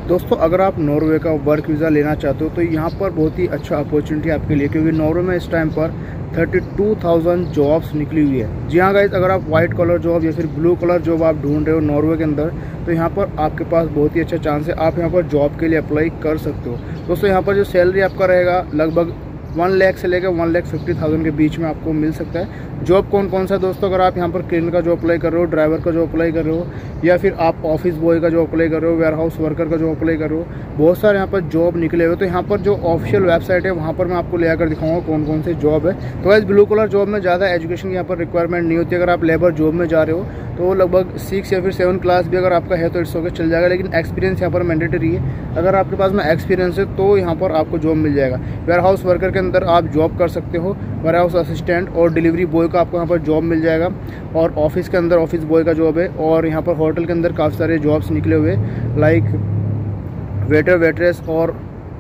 दोस्तों अगर आप नॉर्वे का वर्क वीज़ा लेना चाहते हो तो यहाँ पर बहुत ही अच्छा अपॉर्चुनिटी आपके लिए, क्योंकि नॉर्वे में इस टाइम पर 32,000 जॉब्स निकली हुई है। जी हाँ गाइस, अगर आप वाइट कलर जॉब या फिर ब्लू कलर जॉब आप ढूंढ रहे हो नॉर्वे के अंदर, तो यहाँ पर आपके पास बहुत ही अच्छा चांस है, आप यहाँ पर जॉब के लिए अप्लाई कर सकते हो। दोस्तों यहाँ पर जो सैलरी आपका रहेगा लगभग 1 लाख से लेकर 1,50,000 के बीच में आपको मिल सकता है। जॉब कौन कौन सा दोस्तों, अगर आप यहाँ पर क्लीनर का जॉब अप्लाई कर रहे हो, ड्राइवर का जॉब अप्लाई कर रहे हो, या फिर आप ऑफिस बॉय का जॉब अप्लाई कर रहे हो, वेयर हाउस वर्कर का जॉब अप्लाई कर रहे हो, बहुत सारे यहाँ पर जॉब निकले हुए। तो यहाँ पर जो ऑफिशियल वेबसाइट है वहाँ पर मैं आपको ले आकर दिखाऊंगा कौन कौन से जॉब है। तो गाइस ब्लू कलर जॉब में ज़्यादा एजुकेशन की यहाँ पर रिक्वायरमेंट नहीं होती। अगर आप लेबर जॉब में जा रहे हो तो लगभग 6 या फिर 7 क्लास भी अगर आपका है तो इट्स ओके, चल जाएगा, लेकिन एक्सपीरियंस यहाँ पर मैंडेटरी है। अगर आपके पास में एक्सपीरियंस है तो यहाँ पर आपको जॉब मिल जाएगा। वेयर हाउस वर्कर के अंदर आप जॉब कर सकते हो, वेयर हाउस असिस्टेंट और डिलीवरी बॉय का आपको यहाँ पर जॉब मिल जाएगा, और ऑफिस के अंदर ऑफिस बॉय का जॉब है। और यहाँ पर होटल के अंदर काफ़ी सारे जॉब्स निकले हुए, लाइक वेटर, वेटरेस और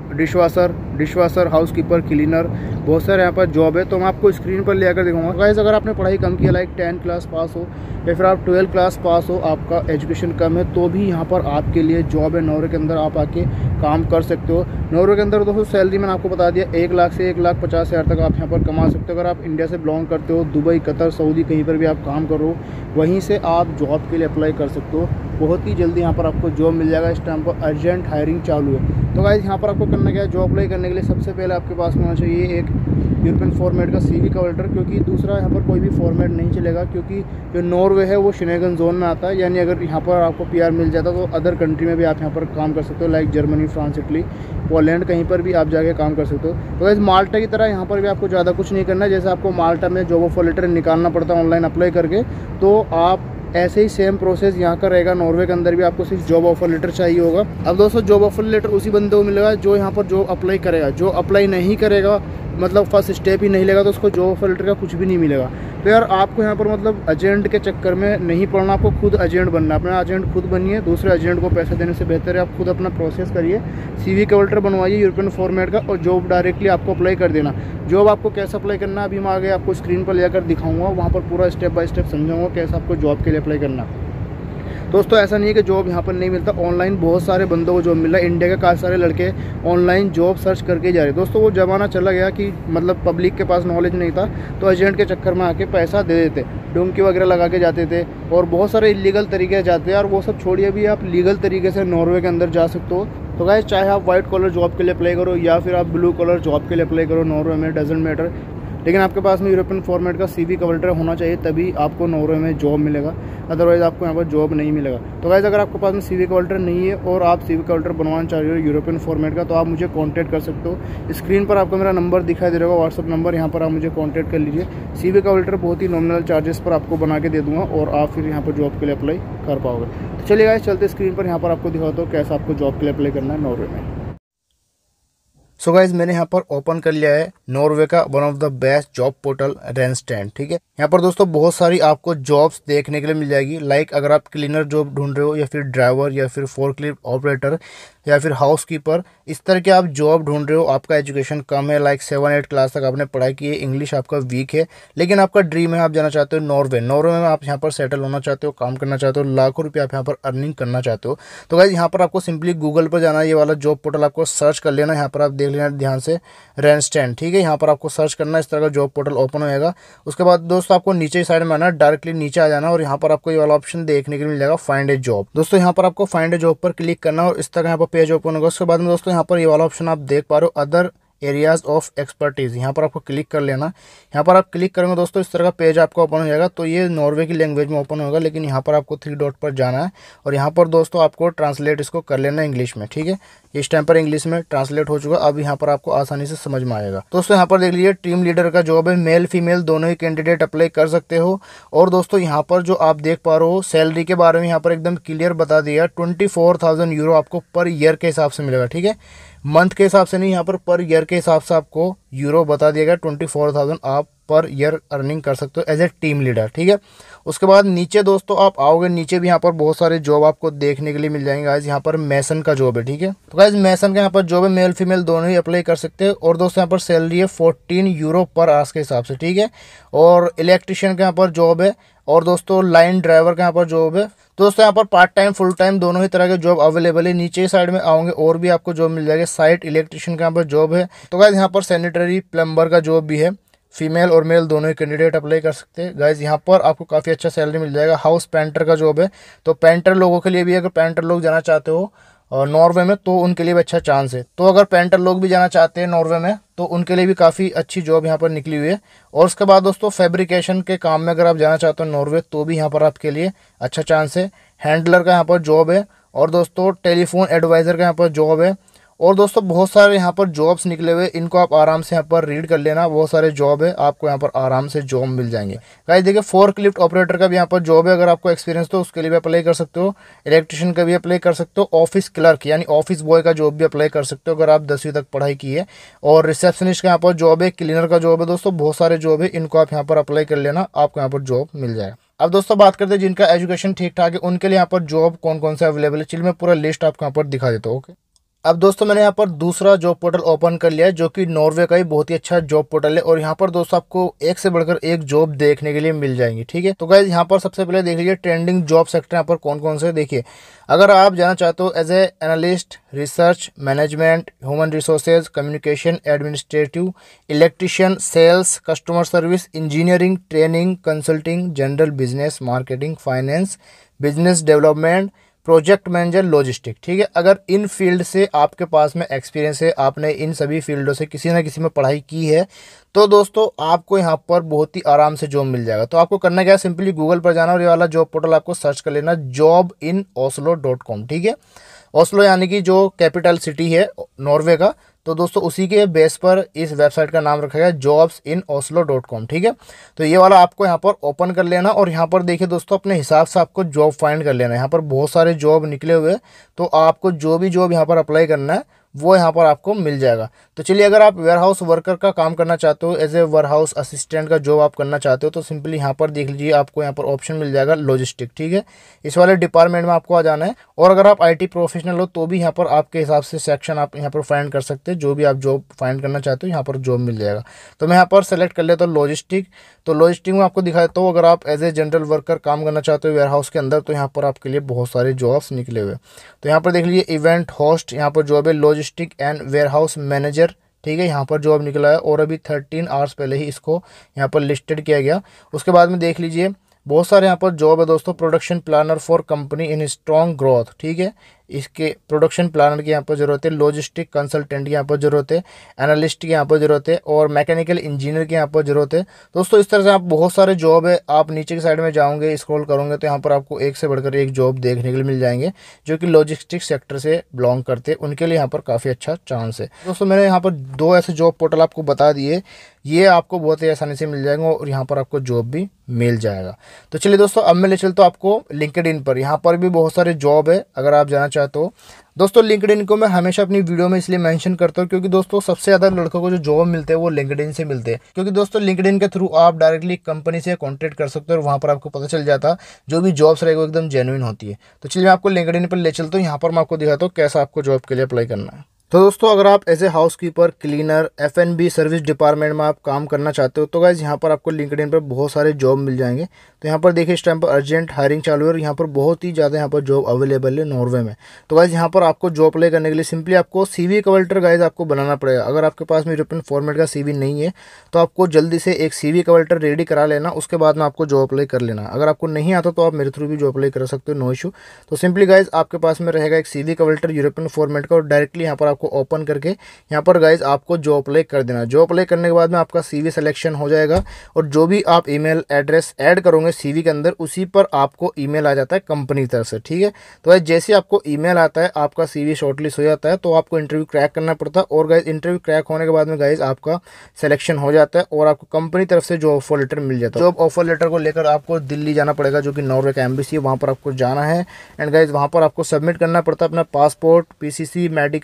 डिशवाशर, हाउसकीपर, क्लीनर, बहुत सारे यहाँ पर जॉब है। तो मैं आपको स्क्रीन पर ले आकर दिखाऊंगा। गाइस अगर आपने पढ़ाई कम किया, लाइक 10 क्लास पास हो या फिर आप 12 क्लास पास हो, आपका एजुकेशन कम है, तो भी यहाँ पर आपके लिए जॉब है। नॉर्वे के अंदर आप आके काम कर सकते हो। नॉर्वे के अंदर दोस्तों सैलरी मैंने आपको बता दिया 1 लाख से 1,50,000 तक आप यहाँ पर कमा सकते हो। अगर आप इंडिया से बिलोंग करते हो, दुबई, कतर, सऊदी कहीं पर भी आप काम करो, वहीं से आप जॉब के लिए अप्लाई कर सकते हो। बहुत ही जल्दी यहाँ पर आपको जॉब मिल जाएगा। इस टाइम पर अर्जेंट हायरिंग चालू है। तो गाइस यहाँ पर आपको करना क्या है, जॉब अप्लाई करने के लिए सबसे पहले आपके पास होना चाहिए एक यूरोपियन फॉर्मेट का CV कवर लेटर, क्योंकि दूसरा यहाँ पर कोई भी फॉर्मेट नहीं चलेगा, क्योंकि जो नॉर्वे है वो शेंगन जोन में आता है। यानी अगर यहाँ पर आपको PR मिल जाता तो अदर कंट्री में भी आप यहाँ पर काम कर सकते हो, like Germany, France, Italy, Poland, कहीं पर भी आप जाके काम कर सकते हो। तो गाइस माल्टा की तरह यहाँ पर भी आपको ज़्यादा कुछ नहीं करना है। जैसे आपको माल्टा में जॉब ऑफर लेटर निकालना पड़ता है ऑनलाइन अप्लाई करके, तो आप ऐसे ही सेम प्रोसेस यहाँ का रहेगा। नॉर्वे के अंदर भी आपको सिर्फ जॉब ऑफर लेटर चाहिए होगा। अब दोस्तों जॉब ऑफर लेटर उसी बंदे को मिलेगा जो यहाँ पर जॉब अप्लाई करेगा। जो अप्लाई नहीं करेगा, मतलब फर्स्ट स्टेप ही नहीं लेगा, तो उसको जॉब ऑफर लेटर का कुछ भी नहीं मिलेगा। तो यार आपको यहाँ पर मतलब एजेंट के चक्कर में नहीं पड़ना, आपको खुद एजेंट बनना है। अपना एजेंट खुद बनिए, दूसरे एजेंट को पैसे देने से बेहतर है आप खुद अपना प्रोसेस करिए। CV कवर लेटर बनवाइए यूरोपियन फॉर्मेट का, और जॉब डायरेक्टली आपको अप्लाई कर देना। जॉब आपको कैसे अप्लाई करना है अभी मैं आगे आपको स्क्रीन पर लेकर दिखाऊंगा, वहाँ पर पूरा स्टेप बाय स्टेप समझाऊंगा कैसे आपको जॉब के लिए अप्लाई करना। दोस्तों ऐसा नहीं है कि जॉब यहाँ पर नहीं मिलता, ऑनलाइन बहुत सारे बंदों को जॉब मिल रहा है। इंडिया के काफ़ी सारे लड़के ऑनलाइन जॉब सर्च करके जा रहे हैं। दोस्तों वो ज़माना चला गया कि मतलब पब्लिक के पास नॉलेज नहीं था, तो एजेंट के चक्कर में आके पैसा दे देते, डोंकी वगैरह लगा के जाते थे, और बहुत सारे इलीगल तरीके से जाते हैं। और वो सब छोड़िए, भी आप लीगल तरीके से नॉर्वे के अंदर जा सकते हो। तो गाइस चाहे आप वाइट कलर जॉब के लिए अप्लाई करो या फिर आप ब्लू कलर जॉब के लिए अप्लाई करो, नॉर्वे में डजेंट मैटर, लेकिन आपके पास में यूरोपियन फॉर्मेट का CV कवर लेटर होना चाहिए, तभी आपको नॉर्वे में जॉब मिलेगा, अदरवाइज़ आपको यहाँ पर जॉब नहीं मिलेगा। तो गाइस अगर आपके पास में CV कवर लेटर नहीं है और आप CV कवर लेटर बनवाना चाह रहे हो यूरोपियन फॉर्मेट का, तो आप मुझे कांटेक्ट कर सकते हो। स्क्रीन पर आपको मेरा नंबर दिखाई दे रहा होगा, व्हाट्सअप नंबर, यहाँ पर आप मुझे कॉन्टैक्ट कर लीजिए। CV कवर लेटर बहुत ही नॉमिनल चार्जेस पर आपको बना के दे दूँगा, और आप फिर यहाँ पर जॉब के लिए अप्लाई कर पाओगे। तो चलिए गाइस चलते स्क्रीन पर, यहाँ पर आपको दिखाता हूँ कैसे आपको जॉब के लिए अप्लाई करना है नॉर्वे में। सो गाइज मैंने यहाँ पर ओपन कर लिया है नॉर्वे का one of the best job portal Randstad. ठीक है, यहाँ पर दोस्तों बहुत सारी आपको जॉब्स देखने के लिए मिल जाएगी। लाइक अगर आप क्लीनर जॉब ढूंढ रहे हो, या फिर ड्राइवर, या फिर फोर्कलिफ्ट ऑपरेटर, या फिर हाउसकीपर, इस तरह के आप जॉब ढूंढ रहे हो, आपका एजुकेशन कम है, लाइक 7-8 क्लास तक आपने पढ़ाई की है, इंग्लिश आपका वीक है, लेकिन आपका ड्रीम है, आप जाना चाहते हो नॉर्वे में आप यहाँ पर सेटल होना चाहते हो, काम करना चाहते हो, लाखों रुपये आप यहाँ पर अर्निंग करना चाहते हो। तो गाइज यहाँ पर आपको सिंपली गूगल पर जाना है, ये वाला जॉब पोर्टल आपको सर्च कर लेना। यहाँ पर आप देख लेना ध्यान से रैनस्टैंड। ठीक है, यहाँ पर आपको सर्च करना, इस तरह का जॉब पोर्टल ओपन होएगा। उसके बाद दोस्तों आपको नीचे साइड में आना, डायरेक्टली नीचे आ जाना, और यहाँ पर आपको ये वाला ऑप्शन देखने के लिए मिल जाएगा फाइंड ए जॉब। दोस्तों यहाँ पर आपको फाइंड ए जॉब पर क्लिक करना, और इस तरह यहाँ पर पेज ओपन होगा। उसके बाद में दोस्तों यहाँ पर ये वाला ऑप्शन आप देख पा रहे हो, अदर एरियाज ऑफ एक्सपर्टीज, यहाँ पर आपको क्लिक कर लेना। यहाँ पर आप क्लिक करेंगे दोस्तों इस तरह का पेज आपको ओपन हो जाएगा। तो ये नॉर्वे की लैंग्वेज में ओपन होगा, लेकिन यहाँ पर आपको 3 डॉट पर जाना है, और यहाँ पर दोस्तों आपको ट्रांसलेट इसको कर लेना इंग्लिश में। ठीक है, इस टाइम पर इंग्लिश में ट्रांसलेट हो चुका, अब यहाँ पर आपको आसानी से समझ में आएगा। दोस्तों यहाँ पर देख लीजिए टीम लीडर का जॉब है, मेल फीमेल दोनों ही कैंडिडेट अप्लाई कर सकते हो। और दोस्तों यहाँ पर जो आप देख पा रहे हो सैलरी के बारे में यहाँ पर एकदम क्लियर बता दिया, 24,000 यूरो आपको पर ईयर के हिसाब से मिलेगा। ठीक है, मंथ के हिसाब से नहीं, यहाँ पर ईयर के हिसाब से आपको यूरो बता दिया गया। 24,000 आप पर ईयर अर्निंग कर सकते हो एज ए टीम लीडर। ठीक है, उसके बाद नीचे दोस्तों आप आओगे, नीचे भी यहाँ पर बहुत सारे जॉब आपको देखने के लिए मिल जाएंगे। गाइस यहाँ पर मैसन का जॉब है। ठीक है, तो गाइस मैसन का यहाँ पर जॉब है, मेल फीमेल दोनों ही अप्लाई कर सकते हैं। और दोस्तों यहाँ पर सैलरी है 14 यूरो पर आवर्स के हिसाब से। ठीक है, और इलेक्ट्रिशियन का यहाँ पर जॉब है, और दोस्तों लाइन ड्राइवर का यहाँ पर जॉब है। दोस्तों यहाँ पर पार्ट टाइम फुल टाइम दोनों ही तरह के जॉब अवेलेबल है। नीचे की साइड में आओगे और भी आपको जॉब मिल जाएगी। साइट इलेक्ट्रिशियन का यहाँ पर जॉब है। तो गाइस यहाँ पर सैनिटरी प्लम्बर का जॉब भी है। फीमेल और मेल दोनों ही कैंडिडेट अप्लाई कर सकते हैं। गाइज यहाँ पर आपको काफ़ी अच्छा सैलरी मिल जाएगा। हाउस पेंटर का जॉब है, तो पेंटर लोगों के लिए भी, अगर पेंटर लोग जाना चाहते हो नॉर्वे में तो उनके लिए भी अच्छा चांस है। तो अगर पेंटर लोग भी जाना चाहते हैं नॉर्वे में तो उनके लिए भी काफ़ी अच्छी जॉब यहाँ पर निकली हुई है। और उसके बाद दोस्तों फैब्रिकेशन के काम में अगर आप जाना चाहते हो नॉर्वे तो भी यहाँ पर आपके लिए अच्छा चांस है। हैंडलर का यहाँ पर जॉब है। और दोस्तों टेलीफोन एडवाइज़र का यहाँ पर जॉब है। और दोस्तों बहुत सारे यहाँ पर जॉब्स निकले हुए, इनको आप आराम से यहाँ पर रीड कर लेना। बहुत सारे जॉब है, आपको यहाँ पर आराम से जॉब मिल जाएंगे। गाइस देखिए फोर्कलिफ्ट ऑपरेटर का भी यहाँ पर जॉब है। अगर आपको एक्सपीरियंस तो उसके लिए भी अप्लाई कर सकते हो। इलेक्ट्रिशियन का भी अप्लाई कर सकते हो। ऑफिस क्लर्क यानी ऑफिस बॉय का जॉब भी अप्लाई कर सकते हो अगर आप 10वीं तक पढ़ाई की है। और रिसेप्शनिस्ट का यहाँ पर जॉब है। क्लीनर का जॉब है। दोस्तों बहुत सारे जॉब है, इनको आप यहाँ पर अप्लाई कर लेना, आपको यहाँ पर जॉब मिल जाएगा। अब दोस्तों बात करते हैं जिनका एजुकेशन ठीक ठाक है उनके लिए यहाँ पर जॉब कौन कौन से अवेलेबल है। चलिए मैं पूरा लिस्ट आपको यहाँ पर दिखा देता हूँ। ओके, अब दोस्तों मैंने यहाँ पर दूसरा जॉब पोर्टल ओपन कर लिया है जो कि नॉर्वे का ही बहुत ही अच्छा जॉब पोर्टल है। और यहाँ पर दोस्तों आपको एक से बढ़कर एक जॉब देखने के लिए मिल जाएंगी। ठीक है, तो गाइस यहाँ पर सबसे पहले देख लीजिए ट्रेंडिंग जॉब सेक्टर यहाँ पर कौन कौन से। देखिए अगर आप जाना चाहते हो as a analyst, research management, human resources, communication, administrative, electrician, sales, customer service, engineering, training, consulting, general business, marketing, finance, business development, project manager, logistic. ठीक है, अगर इन फील्ड से आपके पास में एक्सपीरियंस है, आपने इन सभी फील्डों से किसी ना किसी में पढ़ाई की है तो दोस्तों आपको यहाँ पर बहुत ही आराम से जॉब मिल जाएगा। तो आपको करना क्या है, सिंपली गूगल पर जाना और ये वाला जॉब पोर्टल आपको सर्च कर लेना, jobinoslo.com। ठीक है, ओस्लो यानी कि जो कैपिटल सिटी है नॉर्वे का, तो दोस्तों उसी के बेस पर इस वेबसाइट का नाम रखा गया jobsInOslo.com। ठीक है, तो ये वाला आपको यहाँ पर ओपन कर लेना और यहाँ पर देखिए दोस्तों अपने हिसाब से आपको जॉब फाइंड कर लेना। यहाँ पर बहुत सारे जॉब निकले हुए, तो आपको जो भी जॉब यहाँ पर अप्लाई करना है वो यहाँ पर आपको मिल जाएगा। तो चलिए अगर आप वेयरहाउस वर्कर का काम करना चाहते हो, एज ए वेयरहाउस असिस्टेंट का जॉब आप करना चाहते हो, तो सिंपली यहाँ पर देख लीजिए आपको यहाँ पर ऑप्शन मिल जाएगा लॉजिस्टिक। ठीक है, इस वाले डिपार्टमेंट में आपको आ जाना है। और अगर आप IT प्रोफेशनल हो तो भी यहाँ पर आपके हिसाब से सेक्शन आप यहाँ पर फाइंड कर सकते हैं। जो भी आप जॉब फाइंड करना चाहते हो यहाँ पर जॉब मिल जाएगा। तो मैं यहाँ पर सेलेक्ट कर लेता हूँ लॉजिस्टिक। तो लॉजिस्टिक में आपको दिखा देता हूँ, अगर आप एज ए जनरल वर्कर काम करना चाहते हो वेयरहाउस के अंदर तो यहाँ पर आपके लिए बहुत सारे जॉब्स निकले हुए। तो यहाँ पर देख लीजिए इवेंट होस्ट यहाँ पर जॉब है, लॉजिस्टिक एंड वेयरहाउस मैनेजर। ठीक है, यहाँ पर जॉब निकला है और अभी 13 आवर्स पहले ही इसको यहाँ पर लिस्टेड किया गया। उसके बाद में देख लीजिए बहुत सारे यहाँ पर जॉब है दोस्तों, production planner for company in strong growth. ठीक है, इसके प्रोडक्शन प्लानर की यहाँ पर जरूरत है, लॉजिस्टिक कंसल्टेंट की यहाँ पर जरूरत है, एनालिस्ट की यहाँ पर जरूरत है और मैकेनिकल इंजीनियर की यहाँ पर जरूरत है। दोस्तों इस तरह से आप बहुत सारे जॉब है, आप नीचे की साइड में जाओगे स्क्रॉल करोगे तो यहाँ पर आपको एक से बढ़कर एक जॉब देखने के लिए मिल जाएंगे जो कि लॉजिस्टिक सेक्टर से बिलोंग करते हैं, उनके लिए यहाँ पर काफ़ी अच्छा चांस है। दोस्तों मैंने यहाँ पर 2 ऐसे जॉब पोर्टल आपको बता दिए, ये आपको बहुत ही आसानी से मिल जाएंगे और यहाँ पर आपको जॉब भी मिल जाएगा। तो चलिए दोस्तों अब मैं ले चलता हूँ आपको लिंक्डइन पर। यहाँ पर भी बहुत सारे जॉब है अगर आप जाना चाहते हो। दोस्तों लिंक्डइन को मैं हमेशा अपनी वीडियो में इसलिए मेंशन करता हूँ क्योंकि दोस्तों सबसे ज़्यादा लड़कों को जो जॉब मिलते हैं वो लिंक्डइन से मिलते हैं। क्योंकि दोस्तों लिंक्डइन के थ्रू आप डायरेक्टली कंपनी से कॉन्टैक्ट कर सकते हो और वहाँ पर आपको पता चल जाता जो भी जॉब्स रहेगी वो एकदम जेन्युइन होती है। तो चलिए मैं आपको लिंक्डइन पर ले चलता हूँ, यहाँ पर मैं आपको दिखाता हूँ कैसा आपको जॉब के लिए अप्लाई करना है। तो दोस्तों अगर आप as a housekeeper, cleaner, F&B service department में आप काम करना चाहते हो तो गाइज यहाँ पर आपको लिंक्डइन पर बहुत सारे जॉब मिल जाएंगे। तो यहाँ पर देखिए इस टाइम पर अर्जेंट हायरिंग चालू है और यहाँ पर बहुत ही ज़्यादा यहाँ पर जॉब अवेलेबल है नॉर्वे में। तो गाइज यहाँ पर आपको जॉब अप्लाई करने के लिए सिंपली आपको CV कवर लेटर गाइज आपको बनाना पड़ेगा। अगर आपके पास में यूरोपियन फॉर्मेट का CV नहीं है तो आपको जल्दी से एक CV कवर लेटर रेडी करा लेना, उसके बाद में आपको जॉब अप्लाई कर लेना। अगर आपको नहीं आता तो आप मेरे थ्रू भी जॉब अप्लाई कर सकते हो, नो इशू। तो सिंपली गाइज आपके पास में रहेगा एक CV cover letter European format का और डायरेक्टली यहाँ पर आपको ओपन करके यहाँ पर गाइज आपको जॉब अप्लाई कर देना। जॉब अप्लाई करने के बाद में आपका CV सिलेक्शन हो जाएगा और जो भी आप ईमेल एड्रेस ऐड करोगे CV के अंदर उसी पर आपको ईमेल आ जाता है कंपनी की तरफ से। ठीक है, तो गाइज जैसे आपको ईमेल आता है आपका CV शॉर्टलिस्ट हो जाता है तो आपको इंटरव्यू क्रैक करना पड़ता है और गाइज इंटरव्यू क्रैक होने के बाद में गाइज आपका सिलेक्शन हो जाता है और आपको कंपनी तरफ से जॉब ऑफर लेटर मिल जाता है। जॉब ऑफर लेटर को लेकर आपको दिल्ली जाना पड़ेगा जो कि नॉर्वे का एम्बेसी है, वहाँ पर आपको जाना है एंड गाइज वहाँ पर आपको सबमिट करना पड़ता है अपना पासपोर्ट, PCC, मेडिकल और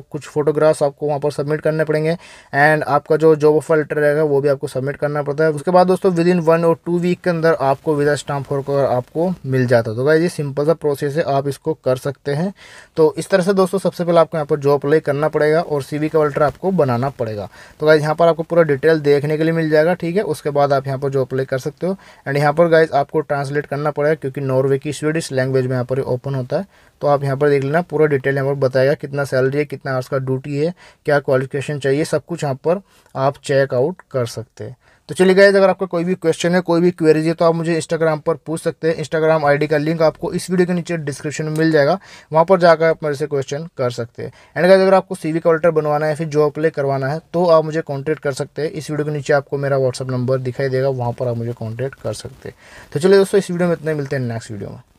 कुछ फोटोग्राफ्स आपको वहाँ पर सबमिट करने पड़ेंगे एंड आपका जो जॉब ऑफर लेटर रहेगा वो भी आपको सबमिट करना पड़ता है। उसके बाद दोस्तों विद इन 1 और 2 वीक के अंदर आपको वीज़ा स्टैम्प होकर आपको मिल जाता है। तो गाइस ये सिंपल सा प्रोसेस है, आप इसको कर सकते हैं। तो इस तरह से दोस्तों सबसे पहले आपको यहाँ पर जॉब अप्लाई करना पड़ेगा और CV कवर लेटर आपको बनाना पड़ेगा। तो गाइस यहाँ पर आपको पूरा डिटेल देखने के लिए मिल जाएगा, ठीक है। उसके बाद आप यहाँ पर जॉब अप्लाई कर सकते हो एंड यहाँ पर गाइस आपको ट्रांसलेट करना पड़ेगा क्योंकि नॉर्वे की स्वीडिश लैंग्वेज में यहाँ पर ओपन होता है। तो आप यहाँ पर देख लेना, पूरा डिटेल यहाँ पर बताएगा कितना सैलरी है, कितना आवर्स का ड्यूटी है, क्या क्वालिफिकेशन चाहिए, सब कुछ यहाँ पर आप चेकआउट कर सकते हैं। तो चलिए गाइस, अगर आपका कोई भी क्वेश्चन है, कोई भी क्वेरीज है तो आप मुझे इंस्टाग्राम पर पूछ सकते हैं। इंस्टाग्राम आईडी का लिंक आपको इस वीडियो के नीचे डिस्क्रिप्शन में मिल जाएगा, वहाँ पर जाकर आप मेरे से क्वेश्चन कर सकते हैं। एंड गाइस, अगर आपको CV कवर लेटर बनवाना है, फिर जॉब अप्लाई करवाना है तो आप मुझे कॉन्टैक्ट कर सकते हैं। इस वीडियो के नीचे आपको मेरा व्हाट्सअप नंबर दिखाई देगा, वहाँ पर आप मुझे कॉन्टैक्ट कर सकते हैं। तो चलिए दोस्तों, इस वीडियो में इतना ही, मिलते हैं नेक्स्ट वीडियो में।